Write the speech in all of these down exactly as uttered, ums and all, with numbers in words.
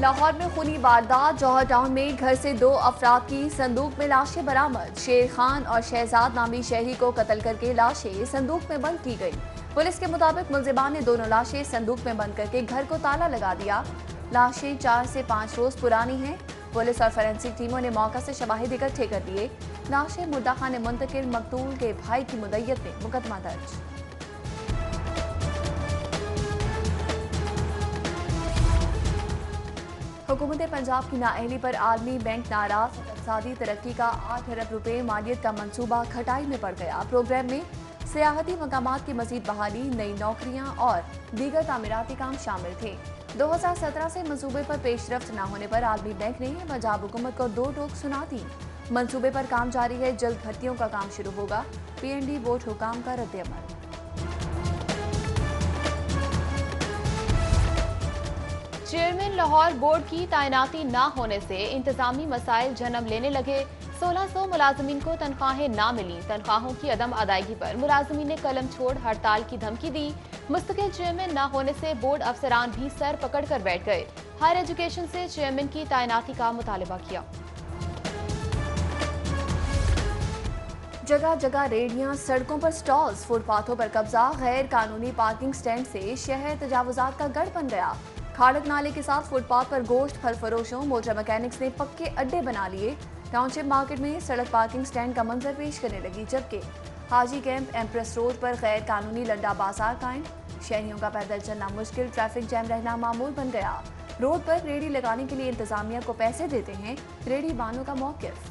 लाहौर में खूनी वारदात। जौहर टाउन में घर से दो अफराद की संदूक में लाशें बरामद। शेर खान और शहजाद नामी शहरी को कत्ल करके लाशें संदूक में बंद की गई। पुलिस के मुताबिक मुलजिमान ने दोनों लाशें संदूक में बंद करके घर को ताला लगा दिया। लाशें चार से पाँच रोज पुरानी हैं। पुलिस और फोरेंसिक टीमों ने मौका से शवाहिद इकट्ठे कर लिए। लाशें मुद्दा खाने मुंतकिल मकतूल के भाई की मुद्दत में मुकदमा दर्ज। हुकूमत पंजाब की नाअहली पर आलमी बैंक नाराज। इक़्तिसादी तरक्की का आठ अरब रुपए मालियत का मंसूबा खटाई में पड़ गया। प्रोग्राम में सियाहती मकामात की मजीद बहाली, नई नौकरियां और दीगर तामीराती काम शामिल थे। दो हजार सत्रह से मंसूबे पर पेशरफ्त न होने पर आलमी बैंक ने पंजाब हुकूमत को दो टोक सुना दी। मंसूबे पर काम जारी है, जल्द भर्तियों का काम शुरू होगा। पी एन डी बोर्ड हुकाम का रद्द-ए-अमल। चेयरमैन लाहौर बोर्ड की तैनाती न होने से इंतजामी मसाइल जन्म लेने लगे। सोलह सौ मुलाजमीन को तनख्वाहें न मिली। तनख्वाहों की अदम अदायगी पर मुलाजमीन ने कलम छोड़ हड़ताल की धमकी दी। मुस्तकिल चेयरमैन न होने से बोर्ड अफसरान भी सर पकड़ कर बैठ गए। हायर एजुकेशन से चेयरमैन की तैनाती का मुतालबा किया। जगह जगह रेडियां, सड़कों पर स्टॉल्स, फुटपाथों पर कब्जा। गैर कानूनी पार्किंग स्टैंड से शहर तजावुजात का गढ़ बन गया। खाड़क नाले के साथ फुटपाथ पर गोश्त फल फरोशों, मोटर मैकेनिक्स ने पक्के अड्डे बना लिए। टाउनशिप मार्केट में सड़क पार्किंग स्टैंड का मंजर पेश करने लगी, जबकि हाजी कैंप एम्प्रेस रोड पर गैर कानूनी लड्डा बाजार कायम। शहरियों का पैदल चलना मुश्किल, ट्रैफिक जैम रहना मामूल बन गया। रोड पर रेडी लगाने के लिए इंतजामिया को पैसे देते हैं रेडी बानों का मौकिफ।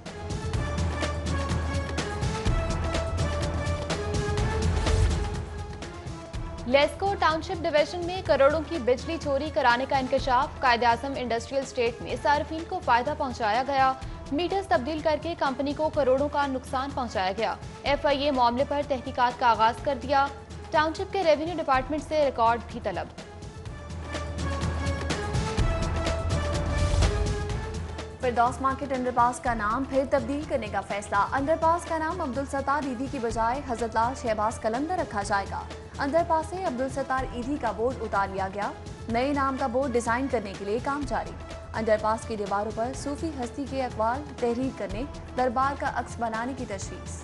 लेस्को टाउनशिप डिवीजन में करोड़ों की बिजली चोरी कराने का इंकशाफ। कायदे-आज़म इंडस्ट्रियल स्टेट में सार्फिन को फायदा पहुंचाया गया। मीटर्स तब्दील करके कंपनी को करोड़ों का नुकसान पहुंचाया गया। एफ आई ए मामले पर तहकीकात का आगाज कर दिया। टाउनशिप के रेवेन्यू डिपार्टमेंट से रिकॉर्ड भी तलब। फिरदौस मार्केट अंडरपास का नाम फिर तब्दील करने का फैसला। अंडरपास का नाम अब्दुल सत्तार ईदी की बजाय हजरतलाल शहबाज कलंदर रखा जाएगा। अंडरपास से अब्दुल सत्तार ईदी का बोर्ड उतार लिया गया। नए नाम का बोर्ड डिजाइन करने के लिए काम जारी। अंडरपास की दीवारों पर सूफी हस्ती के अकवाल तहरीर करने, दरबार का अक्स बनाने की तशवीश।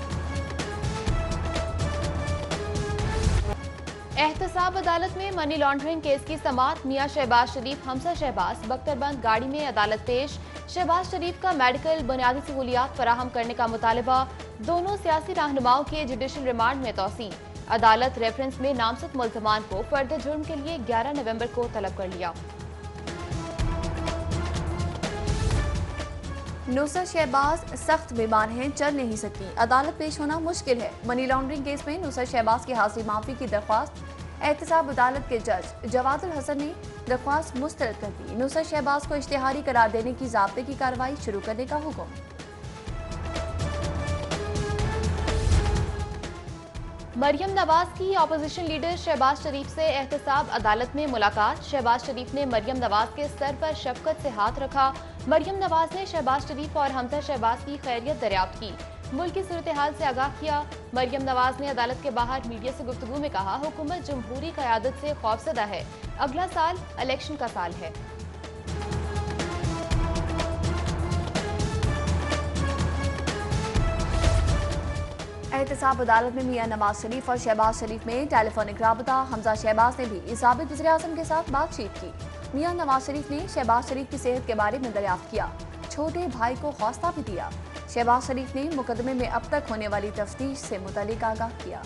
एहतसाब अदालत में मनी लॉन्ड्रिंग केस की समाअत। मियां शहबाज शरीफ, हमजा शहबाज बख्तरबंद गाड़ी में अदालत पेश। शहबाज शरीफ का मेडिकल बुनियादी सहूलियात फराहम करने का मुतालबा। दोनों सियासी रहनुमाओं के जुडिशल रिमांड में तौसीन। अदालत रेफरेंस में नामजद मुल्ज़मान को फर्द जुर्म के लिए ग्यारह नवंबर को तलब कर लिया। नुसरत शहबाज सख्त बीमार हैं, चल नहीं सकती। अदालत पेश होना मुश्किल है। मनी लॉन्ड्रिंग केस में नुसरत शहबाज की हाजिरी माफी की दरख्वास्त। एहतसाब अदालत के जज जवादुल हसन ने दरख्वास्त मुस्तरद कर दी। नुसरत शहबाज को इश्तिहारी करार देने की ज़ाब्ते की कार्रवाई शुरू करने का हुक्म। मरियम नवाज की अपोजिशन लीडर शहबाज शरीफ से एहतसाब अदालत में मुलाकात। शहबाज शरीफ ने मरियम नवाज के सर पर शफकत से हाथ रखा। मरियम नवाज ने शहबाज शरीफ और हमजा शहबाज की खैरियत दरियाफ्त की, मुल्क की सूरत हाल से आगाह किया। मरियम नवाज ने अदालत के बाहर मीडिया से गुफ्तगू में कहा, हुकूमत जमहूरी क़यादत से खौफजदा है। अगला साल इलेक्शन का साल है। एहतसाब अदालत में मियां नवाज शरीफ और शहबाज शरीफ में टेलीफोनिक राबता। हमजा शहबाज ने भी साबिक़ वज़ीर-ए-आज़म के साथ बातचीत की। मियां नवाज शरीफ ने शहबाज शरीफ की सेहत के बारे में दरियाफ्त किया, छोटे भाई को हौसला भी दिया। शहबाज शरीफ ने मुकदमे में अब तक होने वाली तफ्तीश से मुतल्लिक आगाह किया।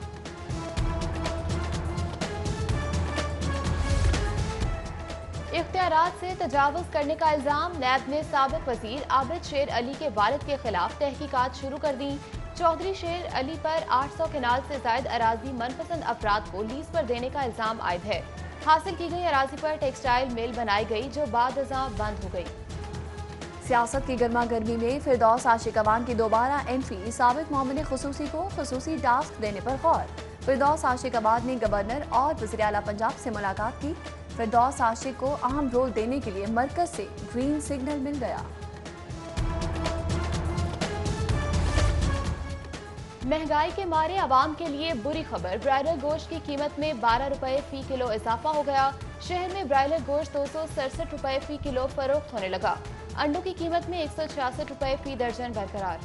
इख्तियारात से तजावुज करने का इल्जाम। नैब ने साबिक़ वज़ीर आबिद शेर अली के वालिद के खिलाफ तहकीकात शुरू कर दी। चौधरी शेर अली पर आठ सौ किनाल से जायद अराजी मनपसंद अफराद को लीज पर देने का इल्जाम आयद है। हासिल की गई अराजी पर टेक्सटाइल मिल बनाई गई, जो बाद अज़ां बंद हो गई। सियासत की गर्मा गर्मी में फिरदौस आशिक अवान की दोबारा एंट्री। साबिक़ मोमिन खुसूसी को खुसूसी टास्क देने पर गौर। फिरदौस आशिक अवान ने गवर्नर और वज़ीर आला पंजाब से मुलाकात की। फिरदौस आशिक को अहम रोल देने के लिए मरकज से ग्रीन सिग्नल मिल गया। महंगाई के मारे आवाम के लिए बुरी खबर, ब्रायलर गोश्त की कीमत में बारह रुपए फी किलो इजाफा हो गया। शहर में ब्रायलर गोश्त दो सौ सड़सठ रुपए फी किलो फरोख्त होने लगा। अंडों की कीमत में एक सौ छियासठ रुपए फी दर्जन बरकरार।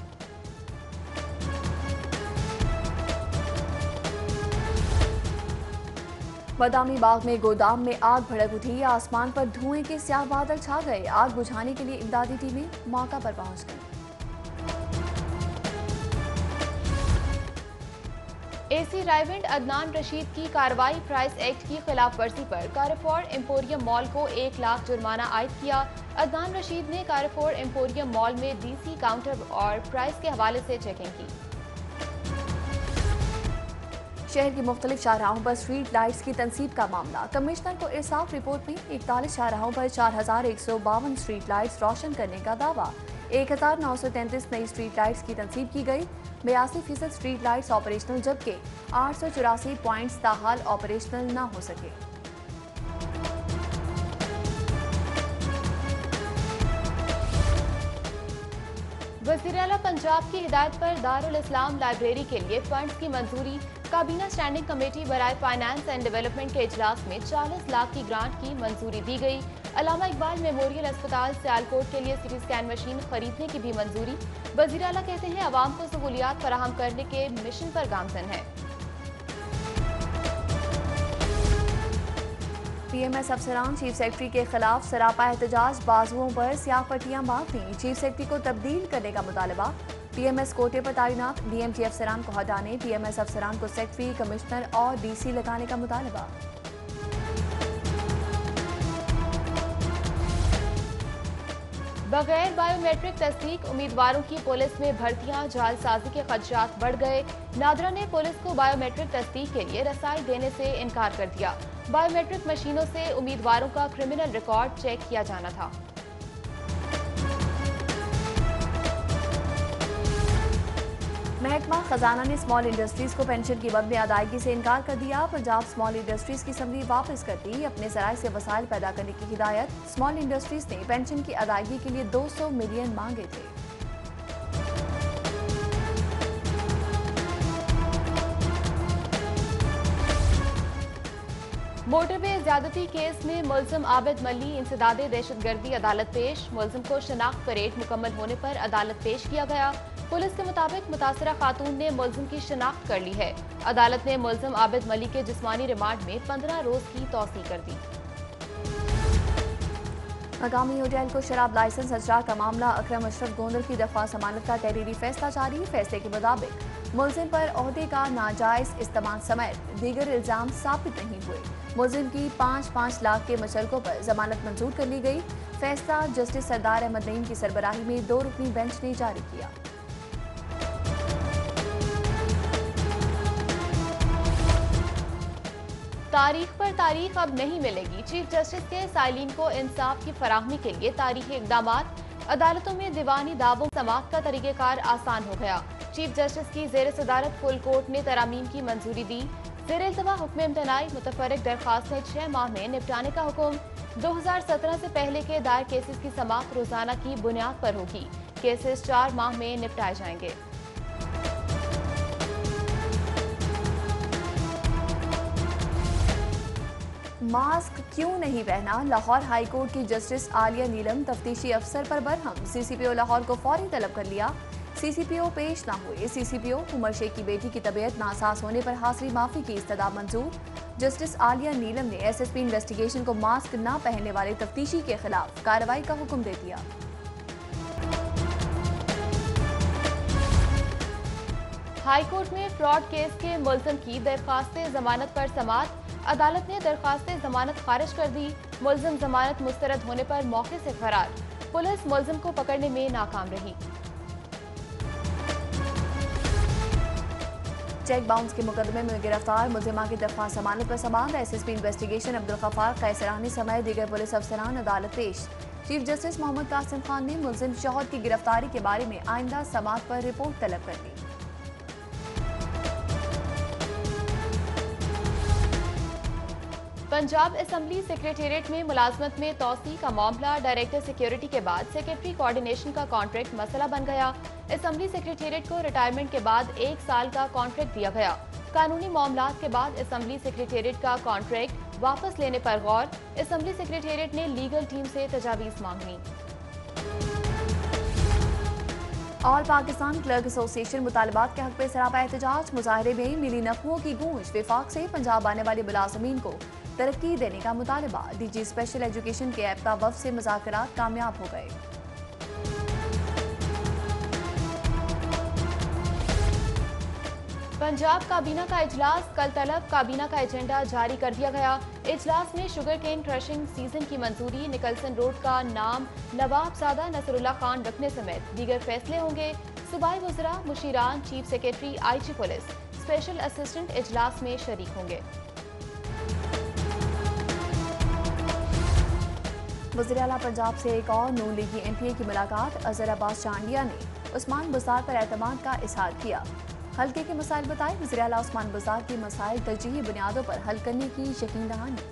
बदामी बाग में गोदाम में आग भड़क उठी, आसमान पर धुएं के स्याह बादल छा गए। आग बुझाने के लिए इमदादी टीमें मौका पर पहुंच गई। एसी रायविंड अदनान रशीद की कार्रवाई, प्राइस एक्ट की खिलाफ वर्जी पर कारफोर एम्पोरियम मॉल को एक लाख जुर्माना आयद किया। अदनान रशीद ने कारफोर एम्पोरियम मॉल में डीसी काउंटर और प्राइस के हवाले से चेकिंग की। शहर की मुख्तलिफ शाहराहों पर स्ट्रीट लाइट्स की तनसीब का मामला, कमिश्नर को इंसाफ रिपोर्ट में इकतालीस शाहराहों पर चार हजार एक सौ बावन स्ट्रीट लाइट्स रोशन करने का दावा। एक हजार नौ सौ तैंतीस नई स्ट्रीट लाइट्स की तनसीब की गई। बयासी फीसद स्ट्रीट लाइट्स ऑपरेशनल, जबकि आठ सौ चौरासी पॉइंट्स ताहाल ऑपरेशनल न हो सके। वज़ीर आला पंजाब की हिदायत पर दारुल इस्लाम लाइब्रेरी के लिए फंड्स की मंजूरी, काबीना स्टैंडिंग कमेटी बराए फाइनेंस एंड डेवलपमेंट के इजलास में चालीस लाख की ग्रांट की मंजूरी दी गई। अल्लामा इकबाल मेमोरियल अस्पताल सियालकोट के लिए सिटी स्कैन मशीन खरीदने की भी मंजूरी। वज़ीर आला कहते हैं अवाम को सहूलियात फराहम करने के मिशन पर गामजन है। पीएमएस अफसरान चीफ सेक्रेटरी के खिलाफ सरापा एहतजाज, बाजुओं पर स्याह पट्टियां बांधी, चीफ सेक्रेटरी को तब्दील करने का मुतालबा। पीएमएस कोटे पर तैनात डीएमटी अफसरान को हटाने, पीएमएस अफसरान को सेक्रेटरी, कमिश्नर और डीसी लगाने का मुतालबा। बगैर बायोमेट्रिक तस्दीक उम्मीदवारों की पुलिस में भर्तियां, जालसाजी के खदशात बढ़ गए। नादरा ने पुलिस को बायोमेट्रिक तस्दीक के लिए रसाई देने से इनकार कर दिया। बायोमेट्रिक मशीनों से उम्मीदवारों का क्रिमिनल रिकॉर्ड चेक किया जाना था। महकमा खजाना ने स्मॉल इंडस्ट्रीज को पेंशन की बदले अदायगी से इनकार कर दिया। पंजाब स्मॉल इंडस्ट्रीज की समरी वापस कर दी, अपने जराये से वसाइल पैदा करने की हिदायत। स्मॉल इंडस्ट्रीज ने पेंशन की अदायगी के लिए दो सौ मिलियन मांगे थे। मोटरवे ज्यादती केस में मुलजिम आबिद मल्ली इंसदादे दहशतगर्दी अदालत पेश, मुलजिम को शनाख्त परेड मुकम्मल होने पर अदालत पेश किया गया। पुलिस के मुताबिक मुतासरा खातून ने मुलजिम की शनाख्त कर ली है। अदालत ने मुलजिम आबिद मल्ली के जिस्मानी रिमांड में पंद्रह रोज की तौसीह कर दी। मकामी होटल को शराब लाइसेंस अजरा का मामला, अकरम अशरफ गोंदल की दफा जमानत का तहरीरी फैसला जारी। फैसले के मुताबिक मुलजिम पर ओहदे का नाजायज इस्तेमाल समेत दीगर इल्जाम साबित नहीं हुए। मुलजिम की पाँच पाँच लाख के मचलकों पर जमानत मंजूर कर ली गई। फैसला जस्टिस सरदार अहमद नईम की सरबराही में दो रुकनी बेंच ने जारी किया। तारीख पर तारीख अब नहीं मिलेगी, चीफ जस्टिस के साइलिन को इंसाफ की फराहमी के लिए तारीखी इकदाम। अदालतों में दीवानी दावों समाअत का तरीक़ेकार आसान हो गया। चीफ जस्टिस की जेर सदारत फुल कोर्ट ने तरामीम की मंजूरी दी। जेर इल्तवा हुक्म इम्तनाई मुतफर्रिक दरखास्तें छह माह में निपटाने का हुक्म। दो हजार सत्रह से पहले के दायर केसेस की समाअत रोजाना की बुनियाद पर होगी। केसेस चार माह में निपटाए जाएंगे। मास्क क्यों नहीं पहना, लाहौर हाई कोर्ट की जस्टिस आलिया नीलम तफ्तीशी अफसर पर बरहम। सीसीपीओ लाहौर को फौरी तलब कर लिया। सीसीपीओ पेश न हुए। सीसीपीओ उमर शेख की बेटी की तबीयत नासाज होने पर हाजिरी माफी की इस्तदा मंजूर। जस्टिस आलिया नीलम ने एसएसपी इन्वेस्टिगेशन को मास्क न पहनने वाले तफ्तीशी के खिलाफ कार्रवाई का हुक्म दे दिया। हाई कोर्ट में फ्रॉड केस के मुलजिम की दरखास्त जमानत पर समाअत। अदालत ने दरखास्त जमानत खारिज कर दी। मुलजिम जमानत मुस्तरद होने पर मौके से फरार। पुलिस मुलजिम को पकड़ने में नाकाम रही। चेक बाउंस के मुकदमे में गिरफ्तार मुलजिमा की दरख्वास्त जमानत पर समाअत। एसएसपी इन्वेस्टिगेशन अब्दुल गफ्फार कैसरानी समेत दीगर पुलिस अफसरान अदालत पेश। चीफ जस्टिस मोहम्मद कासिम खान ने मुलजिम शौहद की गिरफ्तारी के बारे में आइंदा समाअत पर रिपोर्ट तलब कर ली। पंजाब असम्बली सेक्रेटेरिएट में मुलाजमत में तोसी का मामला, डायरेक्टर सिक्योरिटी के बाद सेक्रेटरी कोऑर्डिनेशन का कॉन्ट्रैक्ट मसला बन गया। असम्बली सेक्रेटेरिएट को रिटायरमेंट के बाद एक साल का कॉन्ट्रैक्ट दिया गया। कानूनी मामलात के बाद असम्बली सेक्रेटेरिएट का कॉन्ट्रैक्ट वापस लेने पर गौर, असम्बली सेक्रेटेरिएट ने लीगल टीम से तजावीज मांगी। ऑल पाकिस्तान क्लर्क एसोसिएशन मुतालबात के हक में सरापा एहतजाज, मुजाहरे में मिली नकमों की गूंज, विफाक से पंजाब आने वाले मुलाजमीन को तरक्की देने का मुतालबा। डीजी स्पेशल एजुकेशन के ऐप का वफ से मुज़ाकरात कामयाब हो गए। पंजाब काबीना का इजलास कल तलब, काबीना का एजेंडा जारी कर दिया गया। इजलास में शुगर केन क्रशिंग सीजन की मंजूरी, निकलसन रोड का नाम नवाबजादा नसरुल्लाह खान रखने समेत दीगर फैसले होंगे। सूबाई वज़रा, मुशीरान, chief secretary, I G police, special assistant इजलास में शरीक होंगे। वज़ीर आला पंजाब से एक और नून लीगी एम पी ए की मुलाकात, अजहर अब्बास चांडिया ने उस्मान बुज़दार पर एतमाद का इजहार किया। हल्के के मसाइल बताए, वज़ीर आला उस्मान बुज़दार के मसाइल तरजीही बुनियादों पर हल करने की यकीन दहानी।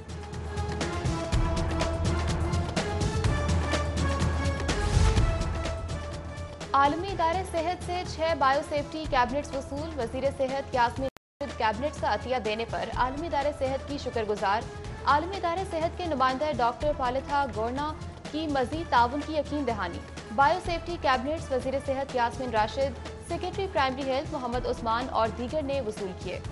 आलमी इदारे सेहत से छह बायो सेफ्टी कैबिनेट्स वसूल, वज़ीर सेहत यास्मीन कैबिनेट्स का अतिया देने पर आलमी इदारे सेहत की शुक्रगुजार। आलमी इदारे सेहत के नुमाइंदा डॉक्टर पालिथा गोरना की मजीद ताउन की यकीन दहानी। बायो सेफ्टी कैबिनेट्स वज़ीर सेहत Yasmin Rashid, secretary primary health Mohammad Usman और दीगर ने वसूल किए।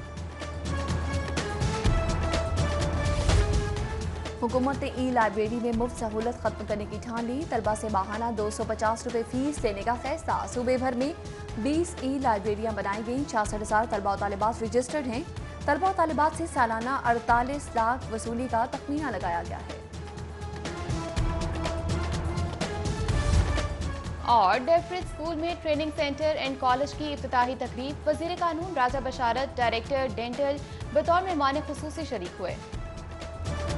हुकूमत ने ई लाइब्रेरी में मुफ्त सहूलत खत्म करने की ठान ली, तलबा से माहाना दो सौ पचास रुपये फीस लेने का फैसला। सूबे भर में बीस ई लाइब्रेरियां बनाई गई, छियासठ हजार तलबा और तालिबात रजिस्टर्ड हैं। तलबा और तालिबात से सालाना अड़तालीस लाख वसूली का तखमीना लगाया गया है। और डेफरिड स्कूल में ट्रेनिंग सेंटर एंड कॉलेज की इफ्तिताही तकरीब, वज़ीर कानून राजा बशारत, डायरेक्टर डेंटल बतौर मेहमान खुसूसी शरीक हुए।